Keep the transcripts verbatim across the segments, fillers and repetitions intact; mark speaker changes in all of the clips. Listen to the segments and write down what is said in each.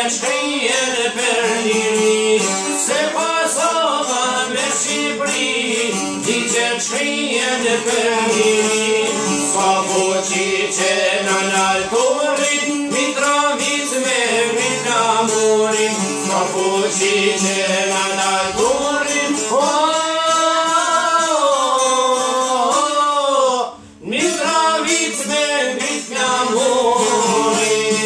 Speaker 1: scrie per lì, se passava per Cipri, dice scrie per lì, sua voce c'è nell'altore, mi trovi me, mi amore, sua voce c'è nell'altore, oh, mi trovi me, mi amore.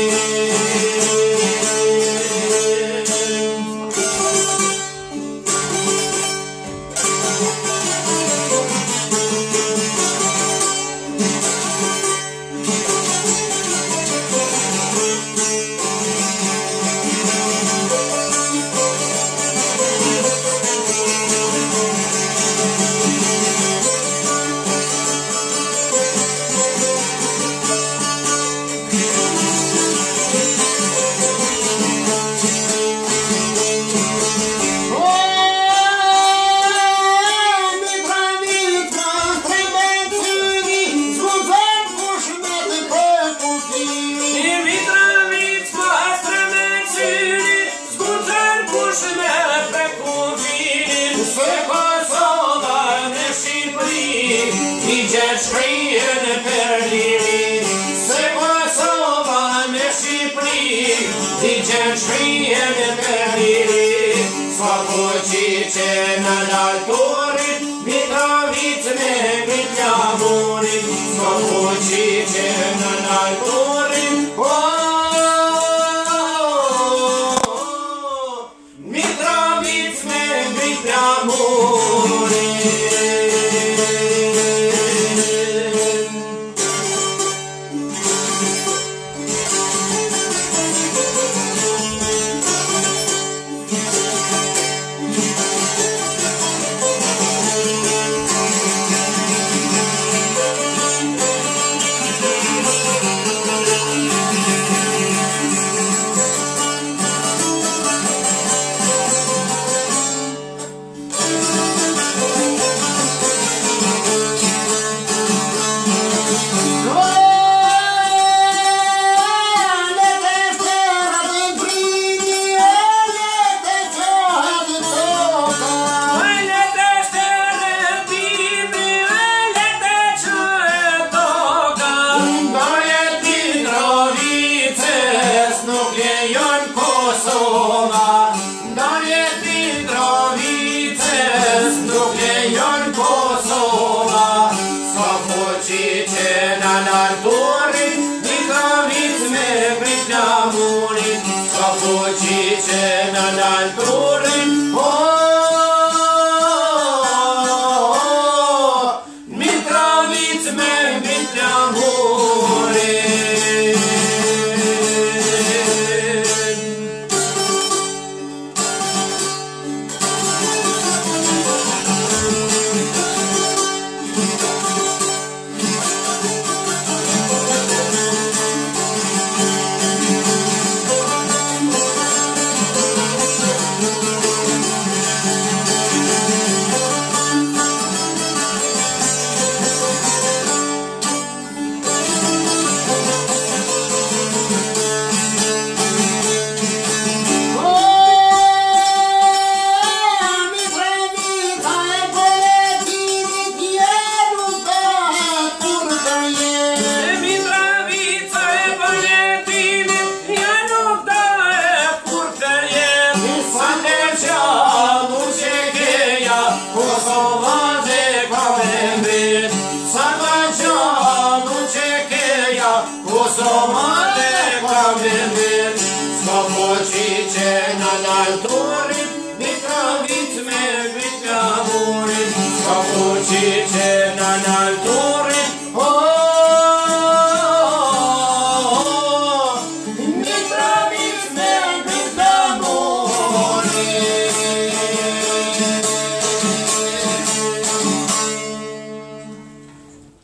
Speaker 1: Dice scrie per lì, se passava per Cipri, dice scrie per lì, sua voce c'è nell'altore, mi trovi me, mi amore, sua voce c'è nell'altore, oh, mi trovi me, mi amore. Sua voce c'è nell'altore, oh, mi trovi me, mi amore. Sua voce c'è nell'altore, mi trovi me, mi amore, sua voce c'è nell'altore.